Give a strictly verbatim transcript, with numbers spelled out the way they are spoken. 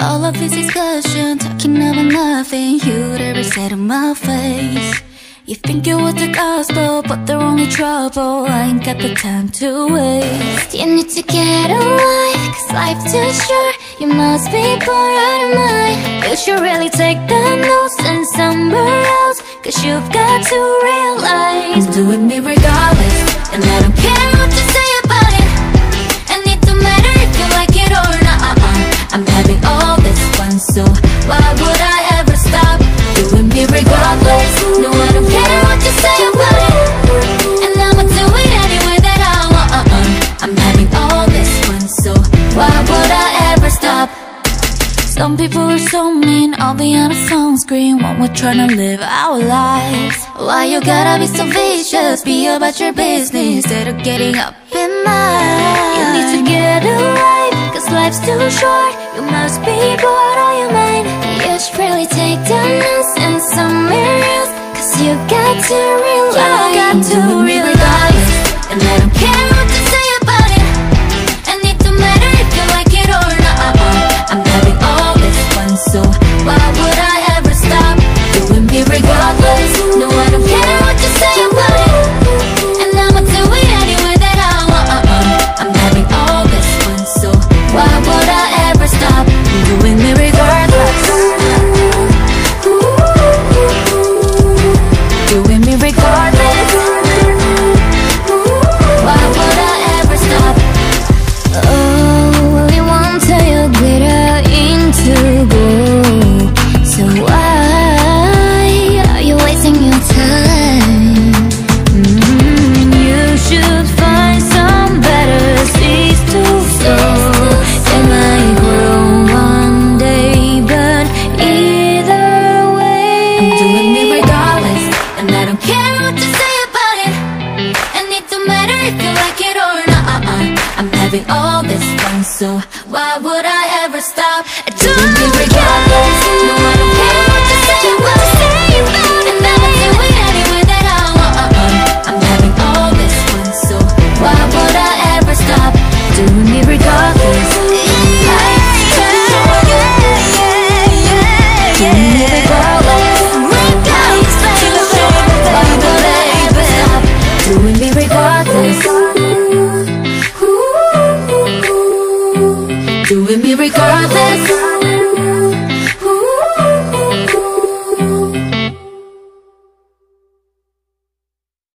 All of this discussion, talking about nothing you'd ever say to my face. You think you want the gospel, but they're only trouble. I ain't got the time to waste. You need to get a life, cause life's too short. You must be bored out of mind. You should really take the notes and somewhere else, cause you've got to realize I'm doing me regardless, and I don't care what you say about it. And it don't matter if you like it or not. I'm having all this fun, so why would I ever stop doing me regardless? No, I don't care what you say about it, and I'ma do it anyway that I want. I'm having all this fun, so why would I ever stop? Some people are so mean, I'll be on a phone screen when we're trying to live our lives. Why you gotta be so vicious? Be about your business instead of getting up in mine. You need to get a life, cause life's too short. You must be bored out of your mind. You should really take the notes and somewhere else, cause you got to realize you got to realize, and I don't care what you say about it. And it don't matter if you like it or not. I'm having all this fun, so why would I ever stop doing me regardless? No, I don't care what you say about it, and I'ma do it anyway that I want. I'm having all this fun, so why would I ever stop doing me regardless? Doing me regardless. Why would I ever stop? Oh, you won't tell your glitter into gold, so why are you wasting your time? Mm, you should find some better seeds to sow. They might grow one day, but either way I'm doing me regardless, and I don't care what you say about it. And it don't matter if you like it or not. I'm having all this fun, so why would I ever stop doing me regardless? No, I don't care what you say about it, and I'ma do it anyway that I want. I'm having all this fun, so why would I ever stop doing me regardless? Life's too short. Doing me regardless. Life's too short. Why would I ever stop doing me regardless?